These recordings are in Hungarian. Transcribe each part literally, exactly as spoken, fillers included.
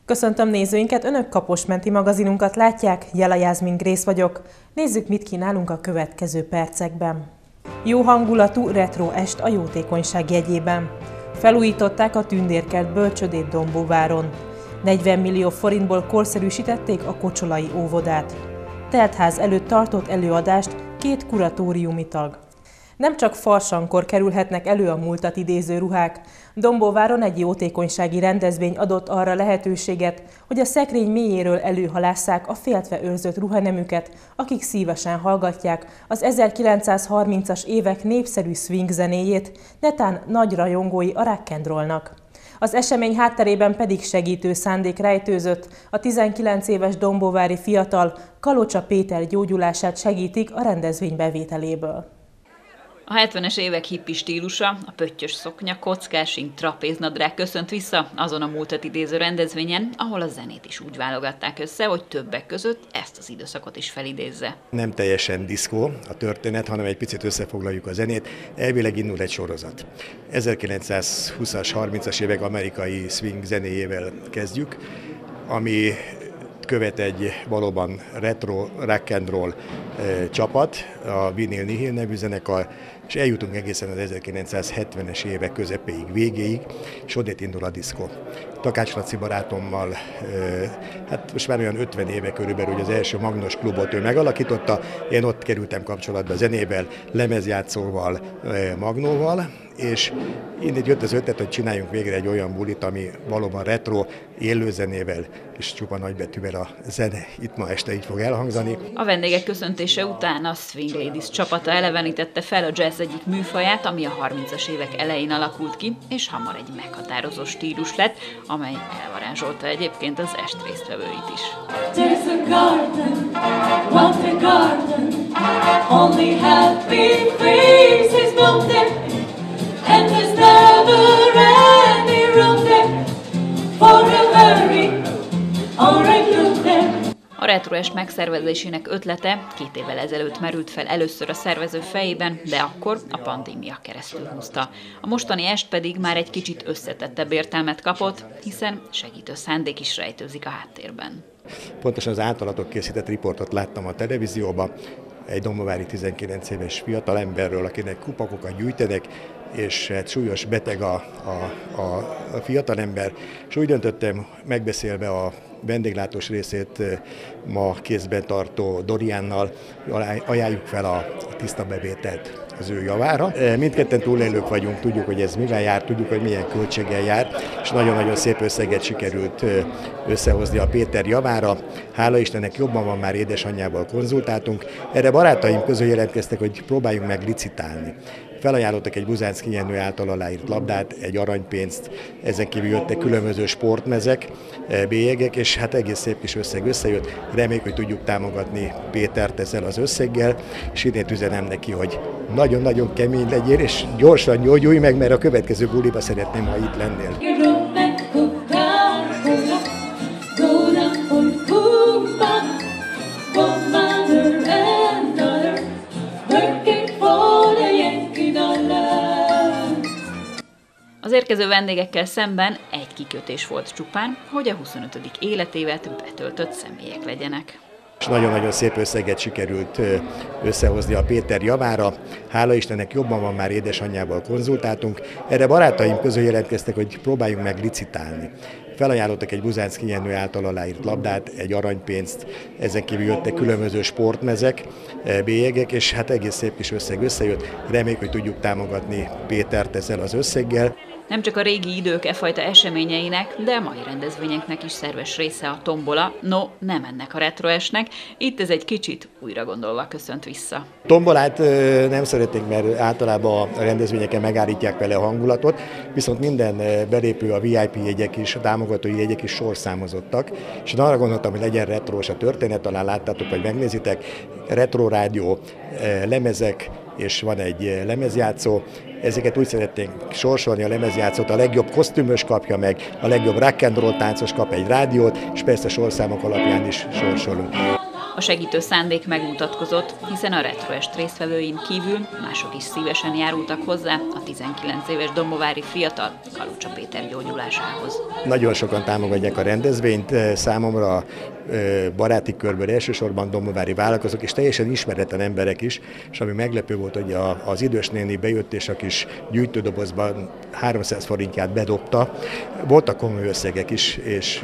Köszöntöm nézőinket, Önök Kaposmenti magazinunkat látják, Jela Jászmin Grész vagyok. Nézzük, mit kínálunk a következő percekben. Jó hangulatú retro est a jótékonyság jegyében. Felújították a Tündérkert bölcsödét Dombóváron. negyven millió forintból korszerűsítették a kocsolai óvodát. Teltház előtt tartott előadást két kuratóriumi tag. Nem csak farsankor kerülhetnek elő a múltat idéző ruhák. Dombóváron egy jótékonysági rendezvény adott arra lehetőséget, hogy a szekrény mélyéről előhalásszák a féltve őrzött ruhanemüket, akik szívesen hallgatják az ezerkilencszázharmincas évek népszerű swing zenéjét, netán nagy rajongói a rock and rollnak. Az esemény hátterében pedig segítő szándék rejtőzött, a tizenkilenc éves dombóvári fiatal Kalocsa Péter gyógyulását segítik a rendezvény bevételéből. A hetvenes évek hippi stílusa, a pöttyös szoknya, kockásink, trapéznadrág köszönt vissza azon a múltat idéző rendezvényen, ahol a zenét is úgy válogatták össze, hogy többek között ezt az időszakot is felidézze. Nem teljesen diszkó a történet, hanem egy picit összefoglaljuk a zenét. Elvileg indul egy sorozat. ezerkilencszázhúszas, harmincas évek amerikai swing zenéjével kezdjük, ami követ egy valóban retro rock and roll e, csapat, a Vinyl Nihil nevű zenekar, és eljutunk egészen az ezerkilencszázhetvenes évek közepéig, végéig, és onnét indul a diszkó. Takács Laci barátommal, e, hát most már olyan ötven éve körülbelül, hogy az első Magnós klubot ő megalakította, én ott kerültem kapcsolatba zenével, lemezjátszóval, e, Magnóval, és innen jött az ötlet, hogy csináljunk végre egy olyan bulit, ami valóban retro, élőzenével és csupa nagybetűvel a zene itt ma este így fog elhangzani. A vendégek köszöntése után a Swing Ladies csapata elevenítette fel a jazz egyik műfaját, ami a harmincas évek elején alakult ki, és hamar egy meghatározó stílus lett, amely elvarázsolta egyébként az est résztvevőit is. There's a garden, what a garden, only happy faces bloom there. And there's never any room there for a hurry or a gloom there. A retroest megszervezésének ötlete két évvel ezelőtt merült fel először a szervező fejében, de akkor a pandémia keresztül húzta. A mostani est pedig már egy kicsit összetettebb értelmet kapott, hiszen segítő szándék is rejtőzik a háttérben. Pontosan az általatok készített riportot láttam a televízióban, egy dombóvári tizenkilenc éves fiatalemberről, akinek kupakokat gyűjtenek, és hát súlyos beteg a, a, a, a fiatalember, és úgy döntöttem, megbeszélve a vendéglátós részét ma kézben tartó Doriánnal, ajánljuk fel a, a tiszta bevételt az ő javára. Mindketten túlélők vagyunk, tudjuk, hogy ez mivel jár, tudjuk, hogy milyen költséggel jár, és nagyon-nagyon szép összeget sikerült összehozni a Péter javára. Hála Istennek jobban van, már édesanyjával konzultáltunk. Erre barátaim közül jelentkeztek, hogy próbáljunk meg licitálni. Felajánlottak egy Buzánszky Jenő által aláírt labdát, egy aranypénzt, ezen kívül jöttek különböző sportmezek, bélyegek, és hát egész szép kis összeg összejött. Reméljük, hogy tudjuk támogatni Pétert ezzel az összeggel, és innét üzenem neki, hogy nagyon-nagyon kemény legyél, és gyorsan gyógyulj meg, mert a következő buliba szeretném, ha itt lennél. Az érkező vendégekkel szemben egy kikötés volt csupán, hogy a huszonötödik életévet betöltött személyek legyenek. És nagyon-nagyon szép összeget sikerült összehozni a Péter javára. Hála Istennek jobban van, már édesanyjával konzultáltunk. Erre barátaim közül jelentkeztek, hogy próbáljunk meg licitálni. Felajánlottak egy Buzánszky Jenő által aláírt labdát, egy aranypénzt, ezen kívül jöttek különböző sportmezek, bélyegek, és hát egész szép kis összeg összejött. Reméljük, hogy tudjuk támogatni Pétert ezzel az összeggel. Nem csak a régi idők e fajta eseményeinek, de a mai rendezvényeknek is szerves része a tombola, no, nem ennek a retroesnek, itt ez egy kicsit újra gondolva köszönt vissza. Tombolát nem szeretnénk, mert általában a rendezvényeken megállítják vele a hangulatot, viszont minden belépő, a vé i pé jegyek is, a támogatói jegyek is sorszámozottak, és én arra gondoltam, hogy legyen retrós a történet, talán láttátok, vagy megnézitek, retro rádió, lemezek, és van egy lemezjátszó. Ezeket úgy szeretnénk sorsolni, a lemezjátszót, a legjobb kosztümös kapja meg, a legjobb rock and roll táncos kap egy rádiót, és persze sorszámok alapján is sorsolunk. A segítő szándék megmutatkozott, hiszen a retroest résztvevőin kívül mások is szívesen járultak hozzá a tizenkilenc éves dombovári fiatal Kalucsa Péter gyógyulásához. Nagyon sokan támogatják a rendezvényt, számomra baráti körből elsősorban dombovári vállalkozók és teljesen ismeretlen emberek is, és ami meglepő volt, hogy az idős néni bejött és a kis gyűjtődobozban háromszáz forintját bedobta. Voltak komoly összegek is, és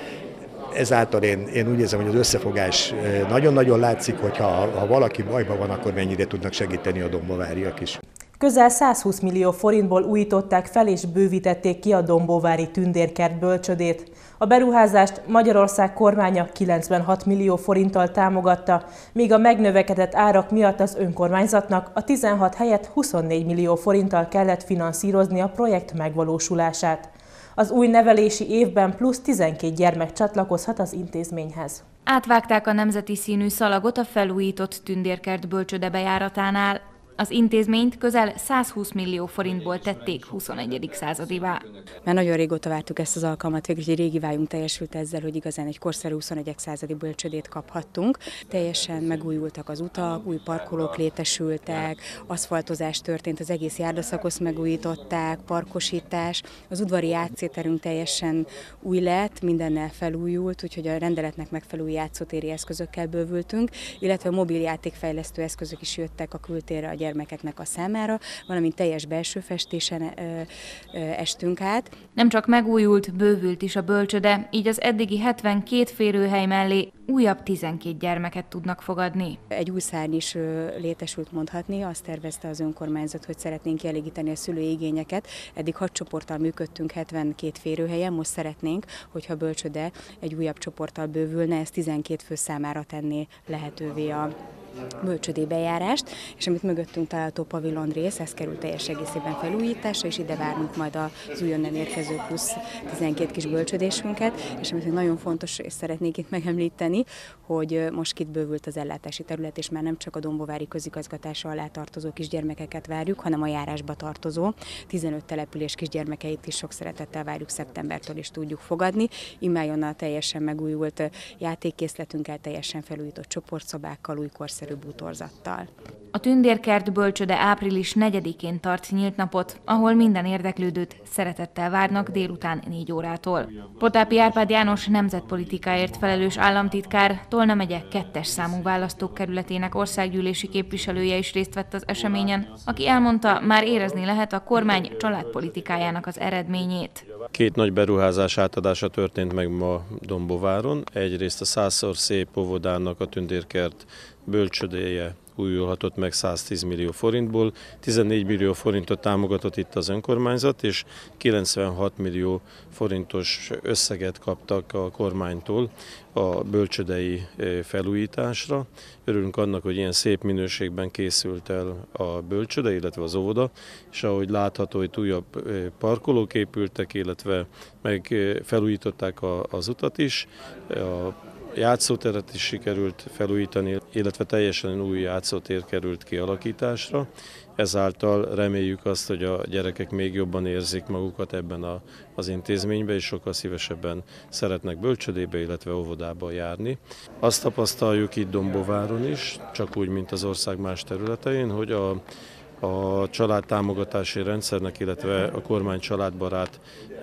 ezáltal én, én úgy érzem, hogy az összefogás nagyon-nagyon látszik, hogyha ha valaki bajban van, akkor mennyire tudnak segíteni a dombováriak is. Közel százhúsz millió forintból újították fel és bővítették ki a dombóvári tündérkert bölcsödét. A beruházást Magyarország kormánya kilencvenhat millió forinttal támogatta, míg a megnövekedett árak miatt az önkormányzatnak a tizenhat helyett huszonnégy millió forinttal kellett finanszírozni a projekt megvalósulását. Az új nevelési évben plusz tizenkét gyermek csatlakozhat az intézményhez. Átvágták a nemzeti színű szalagot a felújított tündérkert bölcsöde bejáratánál. Az intézményt közel százhúsz millió forintból tették huszonegyedik századivá. Már nagyon régóta vártuk ezt az alkalmat, végül egy régi vágyunk teljesült ezzel, hogy igazán egy korszerű huszonegyedik századi bölcsödét kaphattunk. Teljesen megújultak az utak, új parkolók létesültek, aszfaltozás történt, az egész járdaszakoszt megújították, parkosítás, az udvari játszóterünk teljesen új lett, mindennel felújult, úgyhogy a rendeletnek megfelelő játszótéri eszközökkel bővültünk, illetve a mobil játékfejlesztő eszközök is jöttek a kültérre a gyermekeknek a számára, valamint teljes belső festésen ö, ö, estünk át. Nem csak megújult, bővült is a bölcsöde, így az eddigi hetvenkét férőhely mellé újabb tizenkét gyermeket tudnak fogadni. Egy új szárny is ö, létesült mondhatni, azt tervezte az önkormányzat, hogy szeretnénk kielégíteni a szülői igényeket. Eddig hat csoporttal működtünk hetvenkét férőhelyen, most szeretnénk, hogyha a bölcsöde egy újabb csoporttal bővülne, ez tizenkét fő számára tenné lehetővé a bölcsödé bejárást, és amit mögöttünk található pavilon rész, ez került teljes egészében felújításra, és ide várunk majd az újonnan érkező plusz tizenkét kis bölcsödésünket, és amit nagyon fontos, és szeretnék itt megemlíteni, hogy most itt bővült az ellátási terület, és már nem csak a dombovári közigazgatása alá tartozó kisgyermekeket várjuk, hanem a járásba tartozó tizenöt település kisgyermekeit is sok szeretettel várjuk, szeptembertől is tudjuk fogadni. Imájonnal teljesen megújult játékkészletünkkel, teljesen felújított csoportszobákkal, új korszerű bútorzattal. A tündérkert bölcsöde április negyedikén tart nyílt napot, ahol minden érdeklődőt szeretettel várnak délután négy órától. Potápi Árpád János nemzetpolitikáért felelős államtitkár, Tolna megye kettes számú választókerületének országgyűlési képviselője is részt vett az eseményen, aki elmondta, már érezni lehet a kormány családpolitikájának az eredményét. Két nagy beruházás átadása történt meg ma Dombováron. Egyrészt a százszor szép óvodának a tündérkert bölcsödéje újulhatott meg száztíz millió forintból, tizennégy millió forintot támogatott itt az önkormányzat, és kilencvenhat millió forintos összeget kaptak a kormánytól a bölcsödei felújításra. Örülünk annak, hogy ilyen szép minőségben készült el a bölcsöde, illetve az óvoda, és ahogy látható, hogy újabb parkolók épültek, illetve meg felújították az utat is, a játszóteret is sikerült felújítani, illetve teljesen új játszótér került kialakításra. Ezáltal reméljük azt, hogy a gyerekek még jobban érzik magukat ebben a, az intézményben, és sokkal szívesebben szeretnek bölcsödébe, illetve óvodába járni. Azt tapasztaljuk itt Dombováron is, csak úgy, mint az ország más területein, hogy a a családtámogatási rendszernek, illetve a kormány családbarát,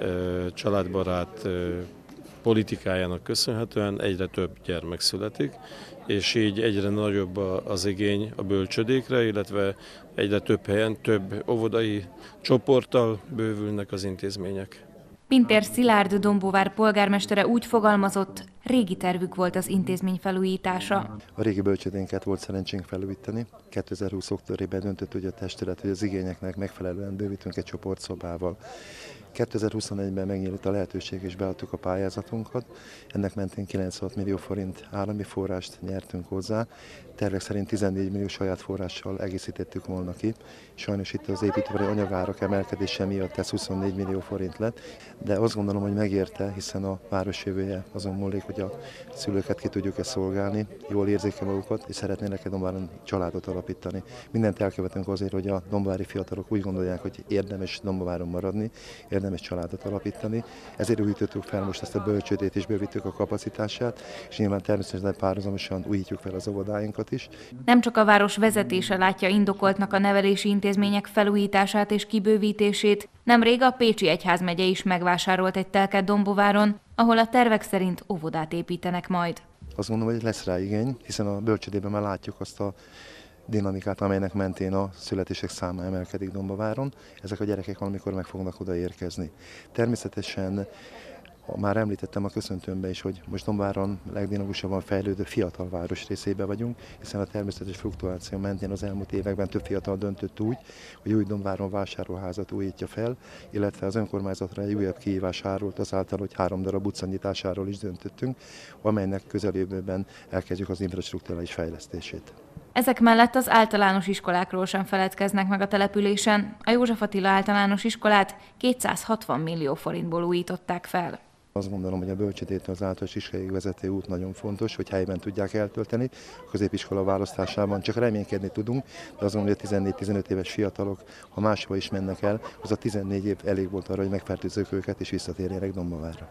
családbarát politikájának köszönhetően egyre több gyermek születik, és így egyre nagyobb az igény a bölcsödékre, illetve egyre több helyen több óvodai csoporttal bővülnek az intézmények. Pintér Szilárd Dombóvár polgármestere úgy fogalmazott, régi tervük volt az intézmény felújítása. A régi bölcsödénket volt szerencsénk felújítani. kétezer-húsz októberében döntött úgy a testület, hogy az igényeknek megfelelően bővítünk egy csoportszobával. kétezer-huszonegyben megnyílt a lehetőség és beadtuk a pályázatunkat. Ennek mentén kilencvenhat millió forint állami forrást nyertünk hozzá. Tervek szerint tizennégy millió saját forrással egészítettük volna ki. Sajnos itt az építőipari anyagárak emelkedése miatt ez huszonnégy millió forint lett, de azt gondolom, hogy megérte, hiszen a város jövője azon múlik, hogy a szülőket ki tudjuk-e szolgálni, jól érzik-e magukat, és szeretnének-e Dombováron családot alapítani. Mindent elkövetünk azért, hogy a dombovári fiatalok úgy gondolják, hogy érdemes Dombováron maradni, érdemes érdemes családot alapítani. Ezért újítottuk fel most ezt a bölcsődét és bővítjük a kapacitását, és nyilván természetesen párhuzamosan újítjuk fel az óvodáinkat is. Nem csak a város vezetése látja indokoltnak a nevelési intézmények felújítását és kibővítését, nemrég a Pécsi Egyházmegye is megvásárolt egy telket Dombováron, ahol a tervek szerint óvodát építenek majd. Azt gondolom, hogy lesz rá igény, hiszen a bölcsődében már látjuk azt a dinamikát, amelynek mentén a születések száma emelkedik Dombováron. Ezek a gyerekek valamikor meg fognak oda érkezni. Természetesen már említettem a köszöntőmben is, hogy most Dombováron legdinamikusabban fejlődő fiatal város részében vagyunk, hiszen a természetes fluktuáció mentén az elmúlt években több fiatal döntött úgy, hogy új Dombováron vásárolházat újítja fel, illetve az önkormányzatra egy újabb kihívás árult azáltal, hogy három darab utcanyitásáról is döntöttünk, amelynek közeljövőben elkezdjük az infrastruktúrális fejlesztését. Ezek mellett az általános iskolákról sem feledkeznek meg a településen. A József Attila általános iskolát kétszázhatvan millió forintból újították fel. Azt gondolom, hogy a bölcsődétől az általános iskoláig vezető út nagyon fontos, hogy helyben tudják eltölteni. A középiskola választásában csak reménykedni tudunk, de azt gondolom, hogy a tizennégy-tizenöt éves fiatalok, ha máshova is mennek el, az a tizennégy év elég volt arra, hogy megfertőzzük őket és visszatérjenek Dombovárra.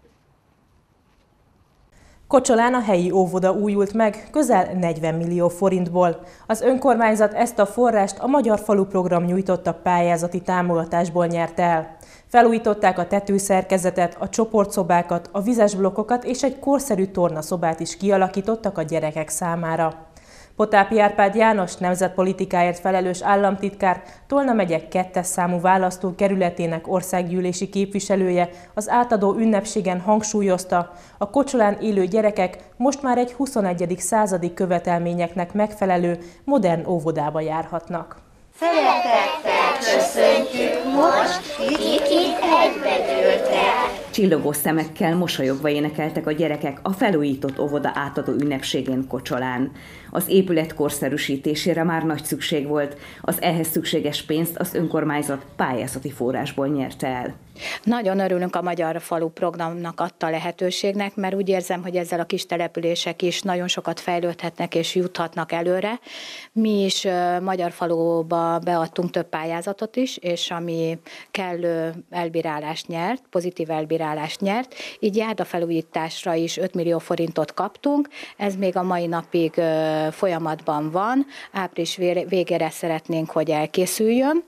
Kocsolán a helyi óvoda újult meg közel negyven millió forintból. Az önkormányzat ezt a forrást a Magyar Falu Program nyújtotta pályázati támogatásból nyerte el. Felújították a tetőszerkezetet, a csoportszobákat, a vizes blokkokat és egy korszerű tornaszobát is kialakítottak a gyerekek számára. Potápi Árpád János nemzetpolitikáért felelős államtitkár, Tolna megye kettes számú választókerületének országgyűlési képviselője az átadó ünnepségen hangsúlyozta, a Kocsolán élő gyerekek most már egy huszonegyedik századi követelményeknek megfelelő modern óvodába járhatnak. Szeretettel köszöntjük most Kikit egybegyűltek! Csillogó szemekkel, mosolyogva énekeltek a gyerekek a felújított óvoda átadó ünnepségén Kocsolán. Az épület korszerűsítésére már nagy szükség volt, az ehhez szükséges pénzt az önkormányzat pályázati forrásból nyerte el. Nagyon örülünk a Magyar Falu Programnak adta lehetőségnek, mert úgy érzem, hogy ezzel a kis települések is nagyon sokat fejlődhetnek és juthatnak előre. Mi is Magyar Faluba beadtunk több pályázatot is, és ami kellő elbírálást nyert, pozitív elbírálást nyert, így járdafelújításra is öt millió forintot kaptunk, ez még a mai napig folyamatban van, április végére szeretnénk, hogy elkészüljön.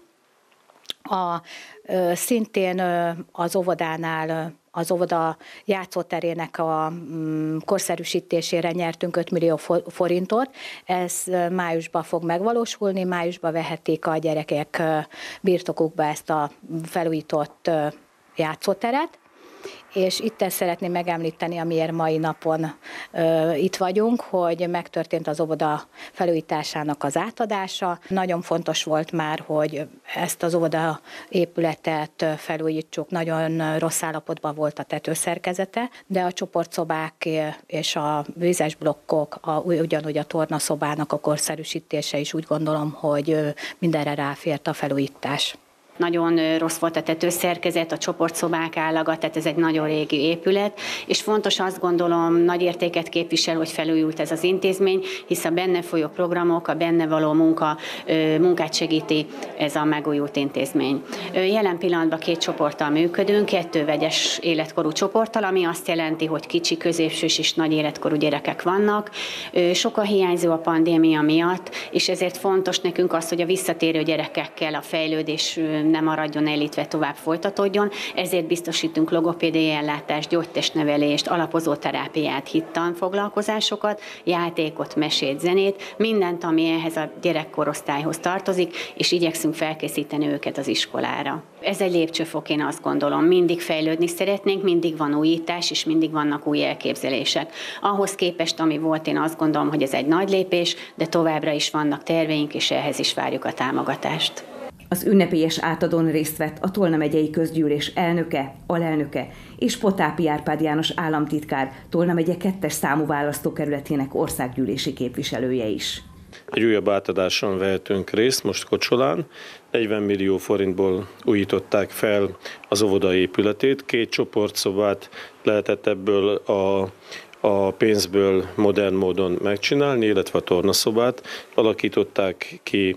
A, szintén az óvodánál, az óvoda játszóterének a korszerűsítésére nyertünk öt millió forintot. Ez májusban fog megvalósulni, májusban vehetik a gyerekek birtokukba ezt a felújított játszóteret. És itt ezt szeretném megemlíteni, amiért mai napon ö, itt vagyunk, hogy megtörtént az óvoda felújításának az átadása. Nagyon fontos volt már, hogy ezt az óvoda épületet felújítsuk. Nagyon rossz állapotban volt a tetőszerkezete, de a csoportszobák és a vizes blokkok, a, ugyanúgy a tornaszobának a korszerűsítése is úgy gondolom, hogy mindenre ráfért a felújítás. Nagyon rossz volt a tetőszerkezet, a csoportszobák állaga, tehát ez egy nagyon régi épület, és fontos, azt gondolom, nagy értéket képvisel, hogy felújult ez az intézmény, hisz a benne folyó programok, a benne való munka, munkát segíti ez a megújult intézmény. Jelen pillanatban két csoporttal működünk, kettő vegyes életkorú csoporttal, ami azt jelenti, hogy kicsi, középsős és nagy életkorú gyerekek vannak. Sok a hiányzó a pandémia miatt, és ezért fontos nekünk az, hogy a visszatérő gyerekekkel a fejlődés ne maradjon el, illetve tovább folytatódjon. Ezért biztosítunk logopédiai ellátást, gyógytestnevelést, alapozó terápiát, hittanfoglalkozásokat, játékot, mesét, zenét, mindent, ami ehhez a gyerekkorosztályhoz tartozik, és igyekszünk felkészíteni őket az iskolára. Ez egy lépcsőfok, én azt gondolom. Mindig fejlődni szeretnénk, mindig van újítás, és mindig vannak új elképzelések. Ahhoz képest, ami volt, én azt gondolom, hogy ez egy nagy lépés, de továbbra is vannak terveink, és ehhez is várjuk a támogatást. Az ünnepélyes átadón részt vett a Tolna megyei közgyűlés elnöke, alelnöke és Potápi Árpád János államtitkár, Tolna megye kettes számú választókerületének országgyűlési képviselője is. Egy újabb átadáson vehetünk részt most Kocsolán. negyven millió forintból újították fel az óvoda épületét. Két csoportszobát lehetett ebből a a pénzből modern módon megcsinálni, illetve a tornaszobát alakították ki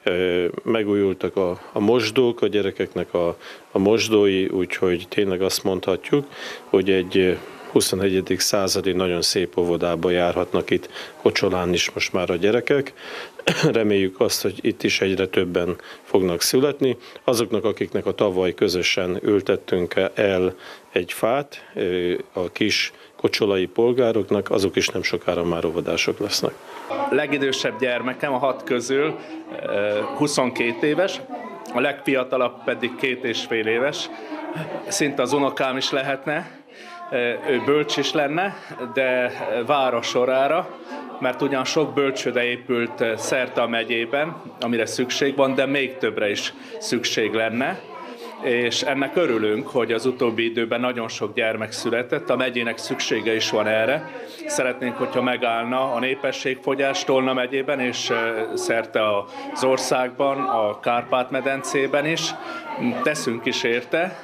megújultak a, a mosdók, a gyerekeknek a, a mosdói, úgyhogy tényleg azt mondhatjuk, hogy egy huszonegyedik századi nagyon szép óvodába járhatnak itt Kocsolán is most már a gyerekek. Reméljük azt, hogy itt is egyre többen fognak születni. Azoknak, akiknek a tavaly közösen ültettünk el egy fát, a kis kocsolai polgároknak, azok is nem sokára már óvodások lesznek. A legidősebb gyermekem a hat közül huszonkét éves, a legfiatalabb pedig két és fél éves. Szinte az unokám is lehetne, ő bölcs is lenne, de vár a sorára, mert ugyan sok bölcsőde épült szerte a megyében, amire szükség van, de még többre is szükség lenne. És ennek örülünk, hogy az utóbbi időben nagyon sok gyermek született, a megyének szüksége is van erre. Szeretnénk, hogyha megállna a népességfogyás Tolna megyében, és szerte az országban, a Kárpát-medencében is. Teszünk is érte,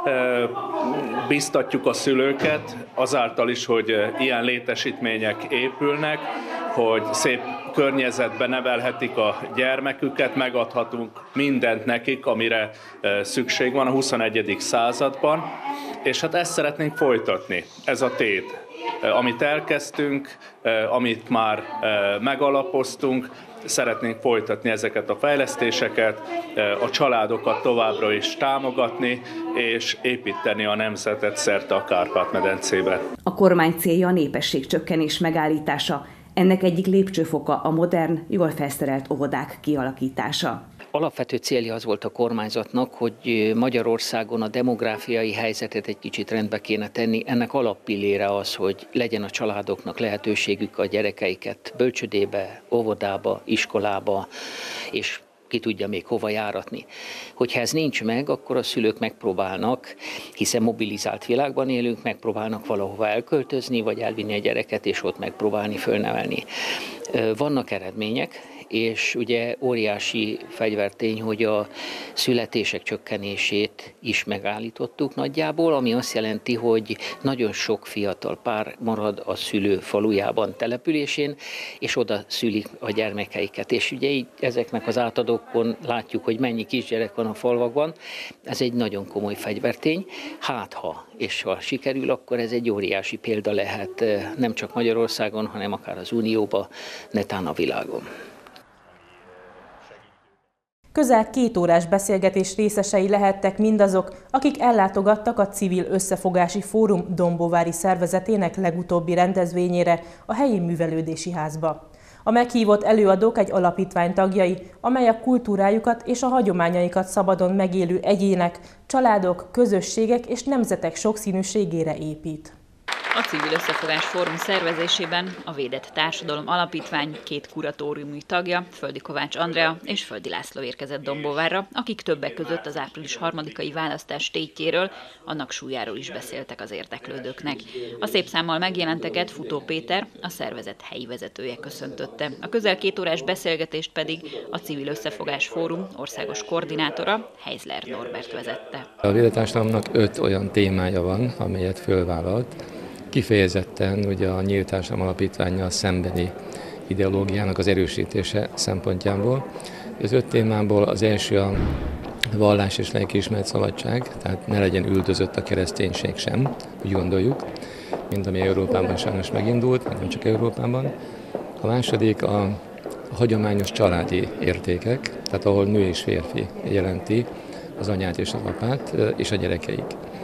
biztatjuk a szülőket azáltal is, hogy ilyen létesítmények épülnek, hogy szép környezetben nevelhetik a gyermeküket, megadhatunk mindent nekik, amire szükség van a huszonegyedik században, és hát ezt szeretnénk folytatni, ez a tét. Amit elkezdtünk, amit már megalapoztunk, szeretnénk folytatni ezeket a fejlesztéseket, a családokat továbbra is támogatni, és építeni a nemzetet szerte a Kárpát-medencébe. A kormány célja a népességcsökkenés megállítása. Ennek egyik lépcsőfoka a modern, jól felszerelt óvodák kialakítása. Alapvető célja az volt a kormányzatnak, hogy Magyarországon a demográfiai helyzetet egy kicsit rendbe kéne tenni. Ennek alappillére az, hogy legyen a családoknak lehetőségük a gyerekeiket bölcsödébe, óvodába, iskolába, és ki tudja még hova járatni. Hogyha ez nincs meg, akkor a szülők megpróbálnak, hiszen mobilizált világban élünk, megpróbálnak valahova elköltözni, vagy elvinni a gyereket, és ott megpróbálni fölnevelni. Vannak eredmények, és ugye óriási fegyvertény, hogy a születések csökkenését is megállítottuk nagyjából, ami azt jelenti, hogy nagyon sok fiatal pár marad a szülő falujában, településén, és oda szülik a gyermekeiket. És ugye így ezeknek az átadókon látjuk, hogy mennyi kisgyerek van a falvakban. Ez egy nagyon komoly fegyvertény. Hát ha, és ha sikerül, akkor ez egy óriási példa lehet nem csak Magyarországon, hanem akár az Unióban, netán a világon. Közel két órás beszélgetés részesei lehettek mindazok, akik ellátogattak a Civil Összefogási Fórum dombóvári szervezetének legutóbbi rendezvényére, a helyi művelődési házba. A meghívott előadók egy alapítvány tagjai, amely a kultúrájukat és a hagyományaikat szabadon megélő egyének, családok, közösségek és nemzetek sokszínűségére épít. A Civil Összefogás Fórum szervezésében a Védett Társadalom Alapítvány két kuratóriumi tagja, Földi Kovács Andrea és Földi László érkezett Dombóvárra, akik többek között az április harmadikai választás tétjéről, annak súlyáról is beszéltek az érdeklődőknek. A szép számmal megjelenteket Futó Péter, a szervezet helyi vezetője köszöntötte. A közel két órás beszélgetést pedig a Civil Összefogás Fórum országos koordinátora, Heizler Norbert vezette. A Védett Társadalomnak öt olyan témája van, amelyet fölvállalt. Kifejezetten ugye a Nyílt Társadalom Alapítvánnyal szembeni ideológiának az erősítése szempontjából. Az öt témából az első a vallás és lelkiismeret szabadság, tehát ne legyen üldözött a kereszténység sem, úgy gondoljuk, mint ami Európában sajnos megindult, nem csak Európában. A második a hagyományos családi értékek, tehát ahol nő és férfi jelenti az anyát és az apát és a gyerekeik.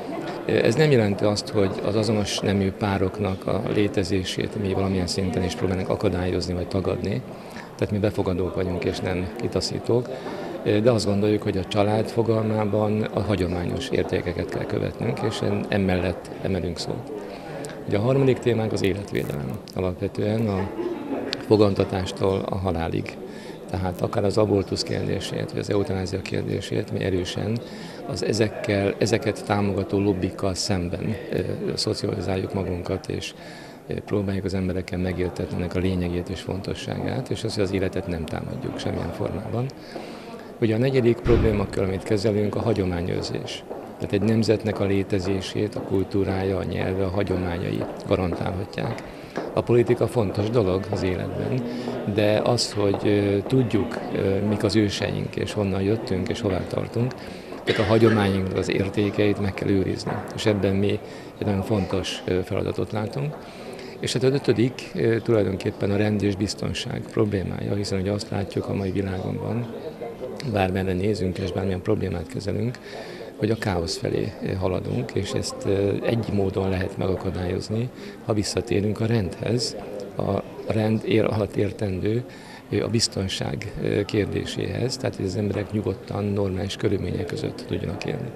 Ez nem jelenti azt, hogy az azonos nemű pároknak a létezését mi valamilyen szinten is próbálnak akadályozni vagy tagadni. Tehát mi befogadók vagyunk és nem kitaszítók, de azt gondoljuk, hogy a család fogalmában a hagyományos értékeket kell követnünk, és emellett emelünk szót. Ugye a harmadik témánk az életvédelem. Alapvetően a fogantatástól a halálig. Tehát akár az abortusz kérdését, vagy az eutanázia kérdését, mi erősen az ezekkel, ezeket támogató lobbikkal szemben e, szocializáljuk magunkat, és e, próbáljuk az embereken megértetni ennek a lényegét és fontosságát, és az, hogy az életet nem támadjuk semmilyen formában. Ugye a negyedik problémakör, amit kezelünk, a hagyományőrzés. Tehát egy nemzetnek a létezését, a kultúrája, a nyelve, a hagyományai garantálhatják. A politika fontos dolog az életben, de az, hogy tudjuk, mik az őseink, és honnan jöttünk, és hová tartunk, tehát a hagyományunk, az értékeit meg kell őrizni. És ebben mi egy nagyon fontos feladatot látunk. És hát az ötödik tulajdonképpen a rend és biztonság problémája, hiszen ugye azt látjuk a mai világunkban, bármerre nézünk és bármilyen problémát kezelünk, hogy a káosz felé haladunk, és ezt egy módon lehet megakadályozni, ha visszatérünk a rendhez, a rend ér alatt értendő a biztonság kérdéséhez, tehát hogy az emberek nyugodtan, normális körülmények között tudjanak élni.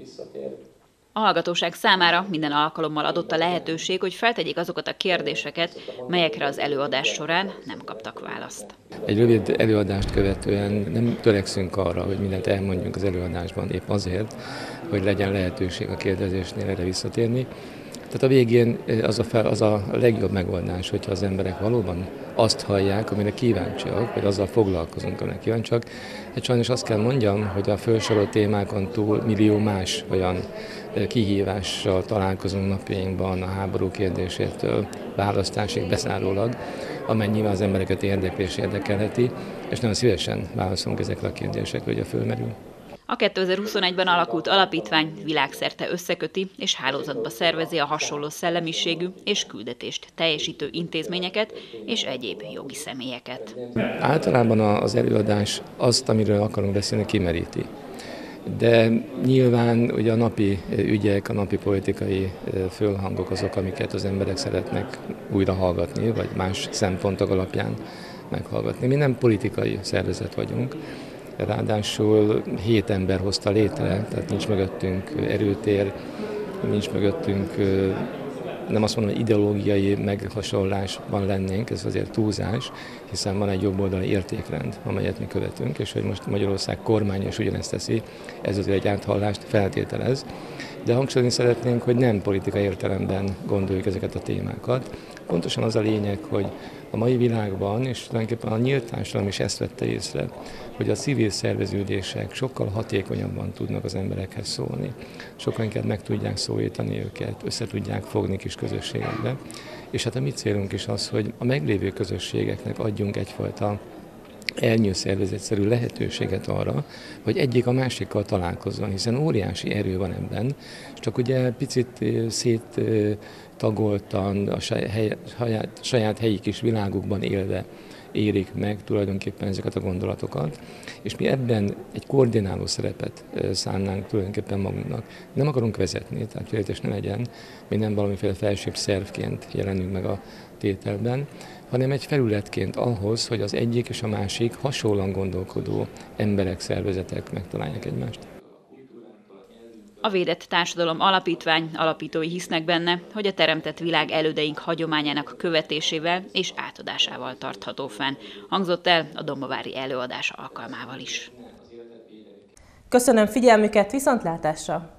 A hallgatóság számára minden alkalommal adott a lehetőség, hogy feltegyék azokat a kérdéseket, melyekre az előadás során nem kaptak választ. Egy rövid előadást követően nem törekszünk arra, hogy mindent elmondjunk az előadásban, épp azért, hogy legyen lehetőség a kérdezésnél erre visszatérni. Tehát a végén az a, fel, az a legjobb megoldás, hogyha az emberek valóban azt hallják, amire kíváncsiak, vagy azzal foglalkozunk, amire kíváncsiak. Hát sajnos azt kell mondjam, hogy a felsorolt témákon túl millió más olyan kihívással találkozunk napjainkban, a háború kérdésétől választásig beszárólag, amely nyilván az embereket érdekli és érdekelheti, és nagyon szívesen válaszolunk ezekre a kérdésekre, hogy a fölmerül. A kétezer-huszonegyben alakult alapítvány világszerte összeköti és hálózatba szervezi a hasonló szellemiségű és küldetést teljesítő intézményeket és egyéb jogi személyeket. Általában az előadás azt, amiről akarunk beszélni, kimeríti. De nyilván ugye a napi ügyek, a napi politikai fölhangok azok, amiket az emberek szeretnek újra hallgatni, vagy más szempontok alapján meghallgatni. Mi nem politikai szervezet vagyunk, ráadásul hét ember hozta létre, tehát nincs mögöttünk erőtér, nincs mögöttünk, nem azt mondom, hogy ideológiai meghasonlásban lennénk, ez azért túlzás, hiszen van egy jobboldali értékrend, amelyet mi követünk, és hogy most Magyarország kormánya is ugyanezt teszi, ez azért egy áthallást feltételez. De hangsúlyozni szeretnénk, hogy nem politikai értelemben gondoljuk ezeket a témákat. Pontosan az a lényeg, hogy a mai világban, és tulajdonképpen a nyílt társadalom is ezt vette észre, hogy a civil szerveződések sokkal hatékonyabban tudnak az emberekhez szólni. Sokkal inkább meg tudják szólítani őket, össze tudják fogni kis közösségekbe. És hát a mi célunk is az, hogy a meglévő közösségeknek adjunk egyfajta elnyőszervezetszerű lehetőséget arra, hogy egyik a másikkal találkozzon, hiszen óriási erő van ebben, csak ugye picit széttagoltan a saját, saját helyi kis világukban élve érik meg tulajdonképpen ezeket a gondolatokat, és mi ebben egy koordináló szerepet szánnánk tulajdonképpen magunknak. Nem akarunk vezetni, tehát félretés ne legyen, mi nem valamiféle felsőbb szervként jelenünk meg a tételben, hanem egy felületként ahhoz, hogy az egyik és a másik hasonlóan gondolkodó emberek, szervezetek megtalálják egymást. A Védett Társadalom Alapítvány alapítói hisznek benne, hogy a teremtett világ elődeink hagyományának követésével és átadásával tartható fenn. Hangzott el a dombovári előadás alkalmával is. Köszönöm figyelmüket, viszontlátásra!